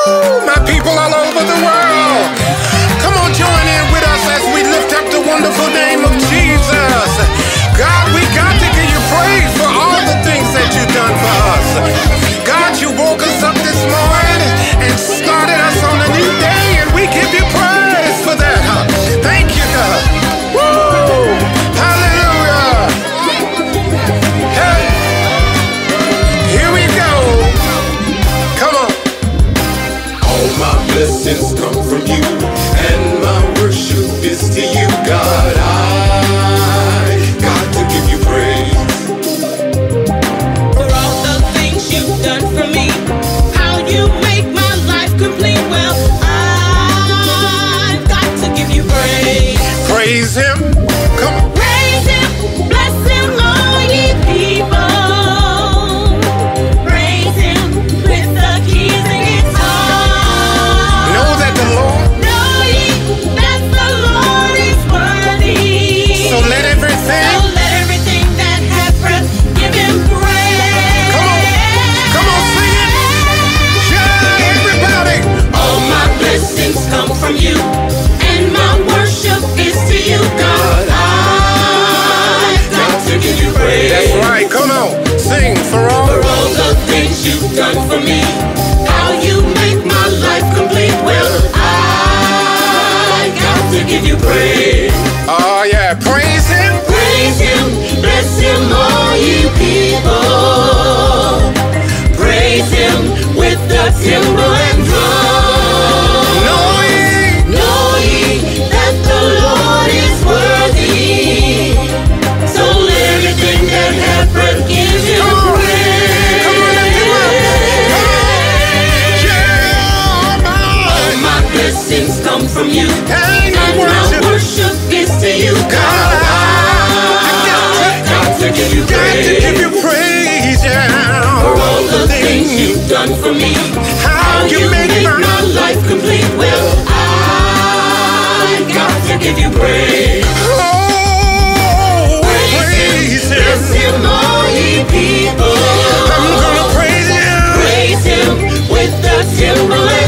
My people all over the world, come on, join in with us as we lift up the wonderful name of Jesus. God, we got to give you praise for all the things that you've done for us. God, you woke us up this morning and started us on a new day, and we give you praise for that. Thank you, God. Woo! Hallelujah. Hey, here we go. Come on. All my blessings come from you, and my worship is to you, God. I got to give you praise for all the things you've done for me, how you make my life complete. Well, I've got to give you praise. Praise him. Come on. Praise him, bless him, all ye people. Praise him with the keys and guitar. Know that the Lord. Know ye that the Lord is worthy. So let everything. So let everything that has breath give him praise. Come on, sing it. Yeah, everybody. All my blessings come from you, and my worship is to you, God. I've got to give you praise. That's right. Come on, sing for all. For all the things you've done for me, how you make my life complete. Well, I got to give you praise. Oh yeah, praise him. Praise him, bless him, all you people. Praise him with the timbrel and drum. Know ye that the Lord is worthy. So let everything that hath breath give him praise. Come on, lift him up. Yeah, All my blessings come from you, and and my worship is to you, God. I've got to give you got to give praise. you praise, yeah. For all the things you've done for me, How you make my life complete. Well, I got to give you praise. Oh, praise him. Bless him, all ye people. I'm gonna praise him. Praise him with the timbrel and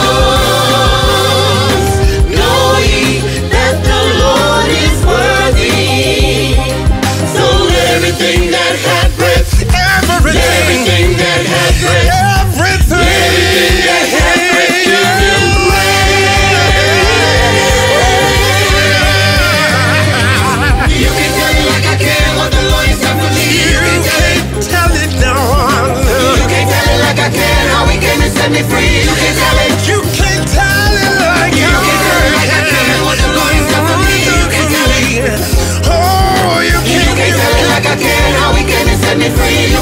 drums. Know ye that the Lord is worthy. So let everything that hath breath, everything that hath breath, everything that hath breath, give him praise. You can tell it like I can what the Lord has done for me. You can tell it. Tell it now. You can't tell it like I can how he came and set me free. You can tell it. You can't tell it like You can tell it like I can what the Lord has done for me. You can tell it. Oh, you You can't can't tell it like I can how he came and set me free. You